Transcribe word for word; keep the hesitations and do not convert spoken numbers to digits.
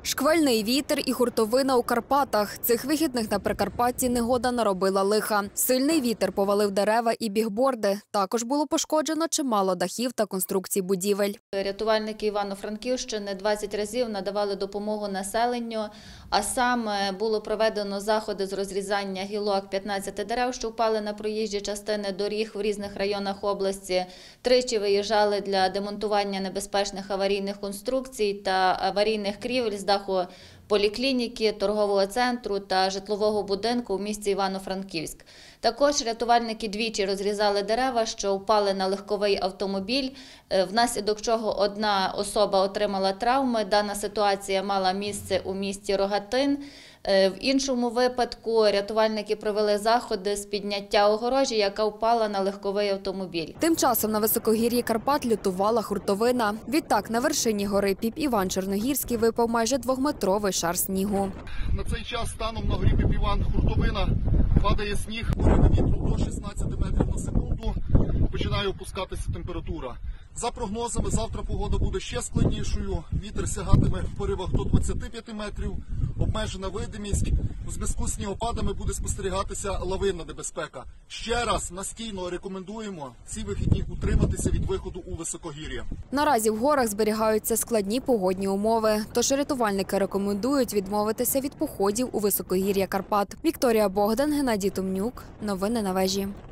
Шквальний вітер і хуртовина у Карпатах. Цих вихідних на Прикарпатті негода наробила лиха. Сильний вітер повалив дерева і бігборди. Також було пошкоджено чимало дахів та конструкцій будівель. Рятувальники Івано-Франківщини двадцять разів надавали допомогу населенню, а саме було проведено заходи з розрізання гілок п'ятнадцяти дерев, що впали на проїжджі частини доріг в різних районах області. Тричі виїжджали для демонтування небезпечних аварійних конструкцій та аварійних крівель з даху поліклініки, торгового центру та житлового будинку в місті Івано-Франківськ. Також рятувальники двічі розрізали дерева, що впали на легковий автомобіль, внаслідок чого одна особа отримала травми. Дана ситуація мала місце у місті Рогатин. В іншому випадку рятувальники провели заходи з підняття огорожі, яка впала на легковий автомобіль. Тим часом на високогір'ї Карпат лютувала хуртовина. Відтак на вершині гори Піп-Іван-Чорногірський випав майже двохметровий шар снігу. На цей час станом на горі Піп-Іван хуртовина, падає сніг, пориви вітру до шістнадцяти метрів на секунду, починає опускатися температура. За прогнозами, завтра погода буде ще складнішою, вітер сягатиме в поривах до двадцяти п'яти метрів, обмежена видимість, у зв'язку з снігопадами буде спостерігатися лавинна небезпека. Ще раз настійно рекомендуємо ці вихідні утриматися від виходу у високогір'я. Наразі в горах зберігаються складні погодні умови, тож рятувальники рекомендують відмовитися від походів у високогір'я Карпат. Вікторія Богдан, Геннадій Томнюк. Новини на вежі.